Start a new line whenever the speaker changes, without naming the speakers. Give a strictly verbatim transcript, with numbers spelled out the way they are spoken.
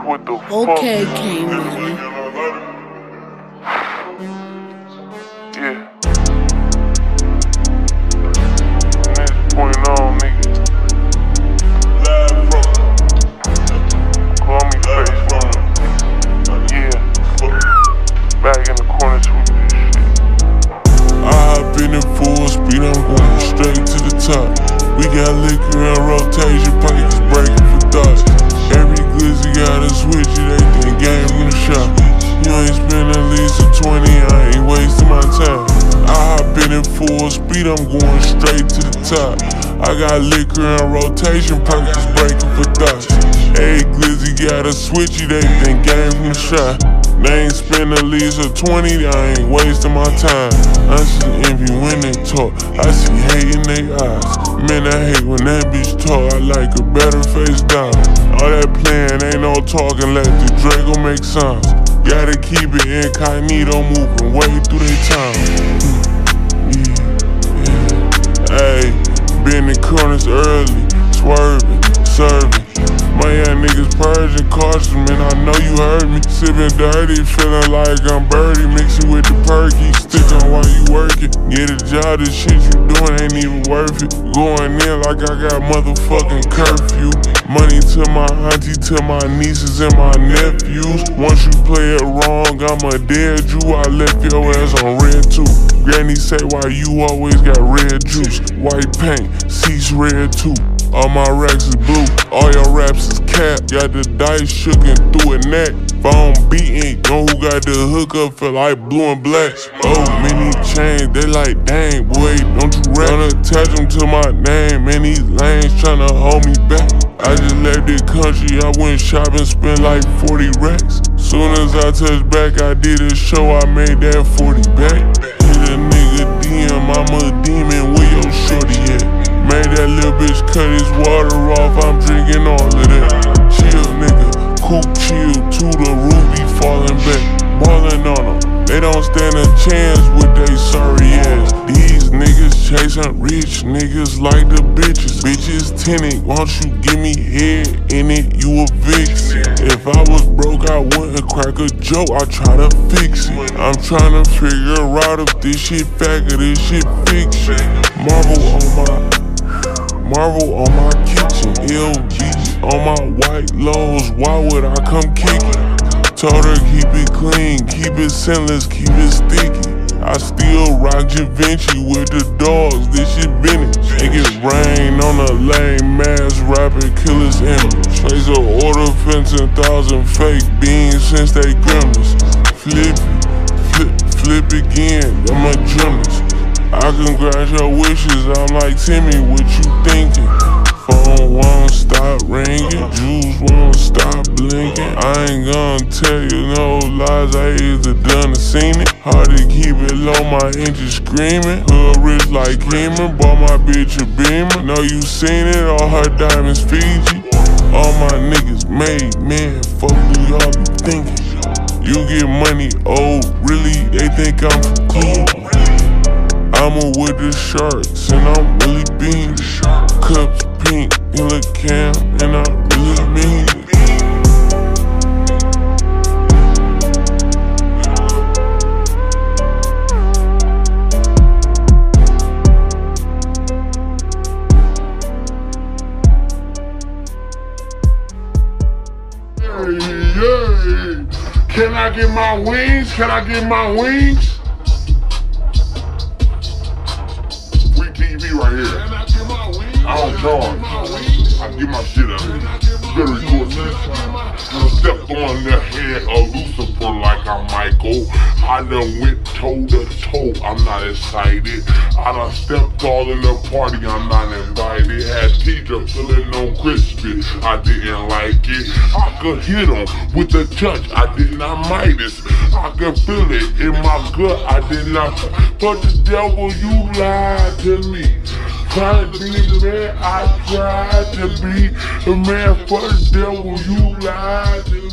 What the
Okay,
fuck?
K-Money.
Yeah. From this point on, nigga. Call me Facebook. Yeah. Back in the corner sweeping this shit.
I hop in it full speed, I'm going straight to the top. We got liquor in rotation, pockets breaking for thoughts. Every glizzy got a switch, it ain't the game in the shop. You ain't spend at least a twenty, I ain't wasting my time. I hop in it full speed, I'm going straight to the top. I got liquor in rotation, pockets breaking for thoughts. Every glizzy got a switch, it ain't the game in the shop. They ain't spend at least a twenty, I ain't wasting my time. I see envy when they talk, I see hate in their eyes. Man, I hate when that bitch talk, I like a better face down. All that playing, ain't no talking, let the Draco make sounds. Gotta keep it incognito, moving way through their time. Yeah, yeah. Ayy, been in corners early, swerving, serving. My young niggas purging, cautious, man, I know you heard me. Sipping dirty, feeling like I'm birdie, mixing with the perky. Stick on while you working. Get a job, this shit you doing ain't even worth it. Going in like I got motherfucking curfew. Money to my auntie, to my nieces and my nephews. Once you play it wrong, I'ma dead you. I left your ass on red too. Granny say why you always got red juice. White paint, seats red too. All my racks is blue, all your raps is cap. Got the dice shookin' through a neck. Phone beating, know who got the hookup, feel like blue and black. Oh, many chains, they like, dang, boy, don't you rap. Don't attach them to my name, man, these lanes tryna hold me back. I just left the country, I went shopping, spent like forty racks. Soon as I touched back, I did a show, I made that forty back. Hit a nigga D M, I'm a demon, where your shorty at? Made that little bitch cut his water off, I'm drinking all of that. Chill, nigga, coop chill to the ruby falling back. Ballin' on them, they don't stand a chance with they sorry ass. These niggas chasing rich niggas like the bitches. Bitches tenant, won't you give me head in it, you a vixen. If I was broke, I wouldn't crack a joke, I try to fix it. I'm trying to figure out if this shit fact or this shit fiction. Marvel on my Marvel on my kitchen, L G on my white lows, why would I come kicking? Told her keep it clean, keep it sinless, keep it sticky. I still rock Givenchy with the dogs, this shit vintage. It get rain on a lame ass rapper, kill his image. Place a order fencing thousand fake beans since they gremlins. Flip it, flip, flip again, I'm a gymnast. I can grant your wishes, I'm like Timmy, what you thinking? Phone won't stop ringing, jewels won't stop blinking. I ain't gonna tell you no lies, I either done or seen it. Hard to keep it low, my engine screaming. Hood rich like Heeman, bought my bitch a Beamer. Know you seen it, all her diamonds Fiji. All my niggas made, man, fuck do y'all be thinking? You get money, oh really, they think I'm from Cleveland. I'm a with the sharks, and I'm really being cups pink, in the cam, and I really mean it.
Hey, hey. Can I get my wings? Can I get my wings? Right here. I don't charge. I get my shit up. Very good. I stepped on the head of Lucifer like I'm Michael. I done went toe to toe. I'm not excited. I done stepped all in the party. I'm not invited. Had teacher feeling on crispy. I didn't like it. I could hit him with a touch. I did not Midas. I could feel it in my gut. I did not. But the devil, you lied to me. Trying to be the man I tried to be. The man for the devil, you lied to me.